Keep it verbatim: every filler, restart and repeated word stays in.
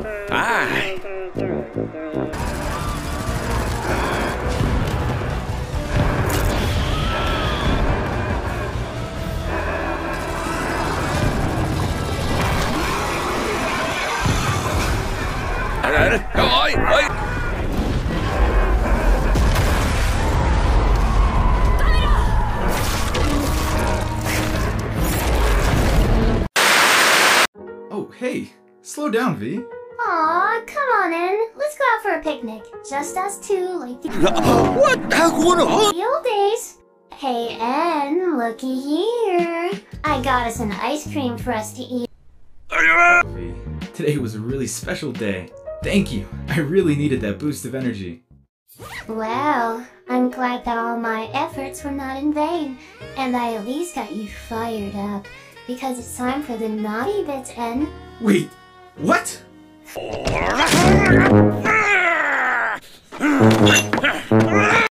Aye. Oi, oi. Oh, hey! Slow down, V. Aw, come on in. Let's go out for a picnic. Just us two, like the What? the old days. Hey, N, looky here. I got us an ice cream for us to eat. V, today was a really special day. Thank you. I really needed that boost of energy. Well, I'm glad that all my efforts were not in vain, and I at least got you fired up, because it's time for the naughty bits, N. Wait, what?